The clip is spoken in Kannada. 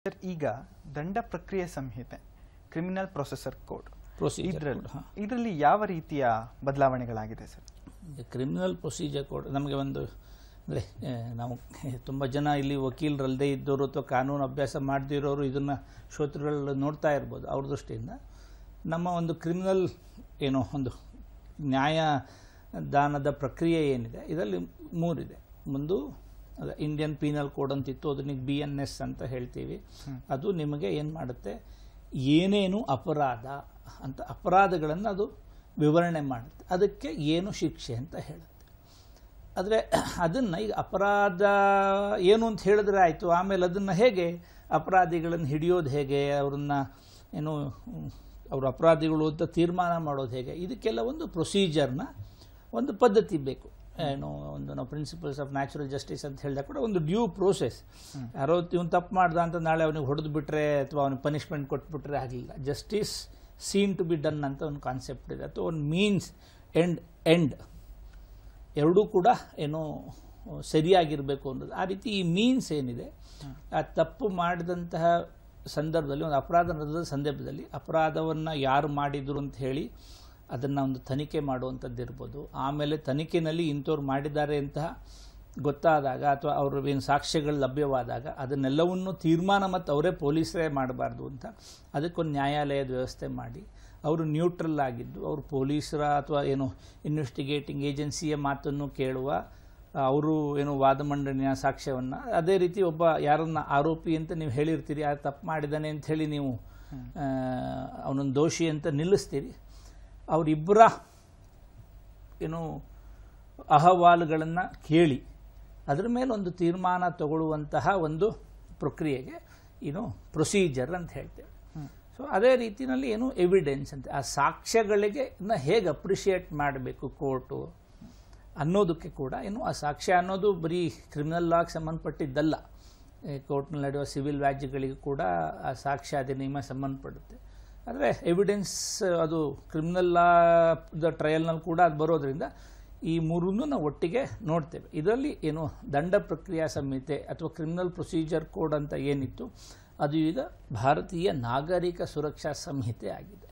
ಸರ್, ಈಗ ದಂಡ ಪ್ರಕ್ರಿಯೆ ಸಂಹಿತೆ ಕ್ರಿಮಿನಲ್ ಪ್ರೊಸೆಸರ್ ಕೋಡ್ ಇದರಲ್ಲಿ ಯಾವ ರೀತಿಯ ಬದಲಾವಣೆಗಳಾಗಿದೆ ಸರ್? ಕ್ರಿಮಿನಲ್ ಪ್ರೊಸೀಜರ್ ಕೋಡ್ ನಮಗೆ ಒಂದು ಅಂದರೆ ನಾವು ತುಂಬ ಜನ ಇಲ್ಲಿ ವಕೀಲರಲ್ಲದೆ ಇದ್ದವರು ಅಥವಾ ಕಾನೂನು ಅಭ್ಯಾಸ ಮಾಡದಿರೋರು ಇದನ್ನು ಶ್ರೋತೃಗಳು ನೋಡ್ತಾ ಇರ್ಬೋದು. ಅವ್ರ ದೃಷ್ಟಿಯಿಂದ ನಮ್ಮ ಒಂದು ಕ್ರಿಮಿನಲ್ ಏನೋ ಒಂದು ನ್ಯಾಯದಾನದ ಪ್ರಕ್ರಿಯೆ ಏನಿದೆ ಇದರಲ್ಲಿ ಮೂರಿದೆ. ಒಂದು ಇಂಡಿಯನ್ ಪೀನಲ್ ಕೋಡ್ ಅಂತಿತ್ತು, ಅದನ್ನ BNS ಅಂತ ಹೇಳ್ತೀವಿ. ಅದು ನಿಮಗೆ ಏನು ಮಾಡುತ್ತೆ, ಏನೇನು ಅಪರಾಧ ಅಂತ ಅಪರಾಧಗಳನ್ನು ಅದು ವಿವರಣೆ ಮಾಡುತ್ತೆ, ಅದಕ್ಕೆ ಏನು ಶಿಕ್ಷೆ ಅಂತ ಹೇಳುತ್ತೆ. ಆದರೆ ಅದನ್ನು ಈಗ ಅಪರಾಧ ಏನು ಅಂತ ಹೇಳಿದ್ರೆ ಆಯಿತು, ಆಮೇಲೆ ಅದನ್ನು ಹೇಗೆ ಅಪರಾಧಿಗಳನ್ನು ಹಿಡಿಯೋದು ಹೇಗೆ, ಅವ್ರನ್ನ ಏನು ಅವರು ಅಪರಾಧಿಗಳು ಅಂತ ತೀರ್ಮಾನ ಮಾಡೋದು ಹೇಗೆ, ಇದಕ್ಕೆಲ್ಲ ಒಂದು ಪ್ರೊಸೀಜರ್ನ ಒಂದು ಪದ್ಧತಿ ಬೇಕು. ಏನು ಒಂದು ನಾವು ಪ್ರಿನ್ಸಿಪಲ್ಸ್ ಆಫ್ ನ್ಯಾಚುರಲ್ ಜಸ್ಟಿಸ್ ಅಂತ ಹೇಳಿದಾಗ ಕೂಡ ಒಂದು ಡ್ಯೂ ಪ್ರೋಸೆಸ್. ಯಾರೋ ಇವನು ತಪ್ಪು ಮಾಡ್ದ ಅಂತ ನಾಳೆ ಅವನಿಗೆ ಹೊಡೆದು ಬಿಟ್ರೆ ಅಥವಾ ಅವನಿಗೆ ಪನಿಷ್ಮೆಂಟ್ ಕೊಟ್ಬಿಟ್ರೆ ಆಗಲಿಲ್ಲ. Justice seen to be done ಅಂತ ಒಂದು ಕಾನ್ಸೆಪ್ಟ್ ಇದೆ, ಅಥವಾ ಒಂದು ಮೀನ್ಸ್ ಎಂಡ್ ಎರಡೂ ಕೂಡ ಏನೋ ಸರಿಯಾಗಿರಬೇಕು ಅನ್ನೋದು. ಆ ರೀತಿ ಈ ಮೀನ್ಸ್ ಏನಿದೆ, ಆ ತಪ್ಪು ಮಾಡಿದಂತಹ ಸಂದರ್ಭದಲ್ಲಿ, ಒಂದು ಅಪರಾಧ ನಡೆದ ಸಂದರ್ಭದಲ್ಲಿ ಅಪರಾಧವನ್ನು ಯಾರು ಮಾಡಿದರು ಅಂತ ಹೇಳಿ ಅದನ್ನು ಒಂದು ತನಿಖೆ ಮಾಡುವಂಥದ್ದು ಇರ್ಬೋದು. ಆಮೇಲೆ ತನಿಖೆಯಲ್ಲಿ ಇಂಥವ್ರು ಮಾಡಿದ್ದಾರೆ ಅಂತ ಗೊತ್ತಾದಾಗ ಅಥವಾ ಅವ್ರ ಏನು ಸಾಕ್ಷ್ಯಗಳು ಲಭ್ಯವಾದಾಗ ಅದನ್ನೆಲ್ಲವನ್ನು ತೀರ್ಮಾನ ಮತ್ತು ಅವರೇ ಪೊಲೀಸರೇ ಮಾಡಬಾರ್ದು ಅಂತ ಅದಕ್ಕೊಂದು ನ್ಯಾಯಾಲಯದ ವ್ಯವಸ್ಥೆ ಮಾಡಿ ಅವರು ನ್ಯೂಟ್ರಲ್ ಆಗಿದ್ದು, ಅವರು ಪೊಲೀಸರ ಅಥವಾ ಏನು ಇನ್ವೆಸ್ಟಿಗೇಟಿಂಗ್ ಏಜೆನ್ಸಿಯ ಮಾತನ್ನು ಕೇಳುವ, ಅವರು ಏನು ವಾದ ಮಂಡನೆಯ ಸಾಕ್ಷ್ಯವನ್ನು, ಅದೇ ರೀತಿ ಒಬ್ಬ ಯಾರನ್ನ ಆರೋಪಿ ಅಂತ ನೀವು ಹೇಳಿರ್ತೀರಿ, ಯಾರು ತಪ್ಪು ಮಾಡಿದ್ದಾನೆ ಅಂತ ಹೇಳಿ ನೀವು ಅವನೊಂದು ದೋಷಿ ಅಂತ ನಿಲ್ಲಿಸ್ತೀರಿ, ಅವರಿಬ್ಬರ ಏನು ಅಹವಾಲುಗಳನ್ನು ಕೇಳಿ ಅದರ ಮೇಲೆ ಒಂದು ತೀರ್ಮಾನ ತಗೊಳ್ಳುವಂತಹ ಒಂದು ಪ್ರಕ್ರಿಯೆಗೆ ಏನು ಪ್ರೊಸೀಜರ್ ಅಂತ ಹೇಳ್ತೇವೆ. ಸೊ ಅದೇ ರೀತಿಯಲ್ಲಿ ಏನು ಎವಿಡೆನ್ಸ್ ಅಂತ, ಆ ಸಾಕ್ಷ್ಯಗಳಿಗೆ ಹೇಗೆ ಅಪ್ರಿಷಿಯೇಟ್ ಮಾಡಬೇಕು ಕೋರ್ಟು ಅನ್ನೋದಕ್ಕೆ ಕೂಡ ಏನು ಆ ಸಾಕ್ಷ್ಯ ಅನ್ನೋದು ಬರೀ ಕ್ರಿಮಿನಲ್ ಲಾಗೆ ಸಂಬಂಧಪಟ್ಟಿದ್ದಲ್ಲ, ಕೋರ್ಟ್ನಲ್ಲಿ ನಡೆಯುವ ಸಿವಿಲ್ ವ್ಯಾಜ್ಯಗಳಿಗೂ ಕೂಡ ಆ ಸಾಕ್ಷ್ಯ ಅಧಿನಿಯಮ ಸಂಬಂಧಪಡುತ್ತೆ. ಆದರೆ ಎವಿಡೆನ್ಸ್ ಅದು ಕ್ರಿಮಿನಲ್ ಲಾದ ಟ್ರಯಲ್ನಲ್ಲಿ ಕೂಡ ಅದು ಬರೋದ್ರಿಂದ ಈ ಮೂರನ್ನು ನಾವು ಒಟ್ಟಿಗೆ ನೋಡ್ತೇವೆ. ಇದರಲ್ಲಿ ಏನು ದಂಡ ಪ್ರಕ್ರಿಯಾ ಸಂಹಿತೆ ಅಥವಾ ಕ್ರಿಮಿನಲ್ ಪ್ರೊಸೀಜರ್ ಕೋಡ್ ಅಂತ ಏನಿತ್ತು ಅದು ಈಗ ಭಾರತೀಯ ನಾಗರಿಕ ಸುರಕ್ಷಾ ಸಂಹಿತೆ ಆಗಿದೆ.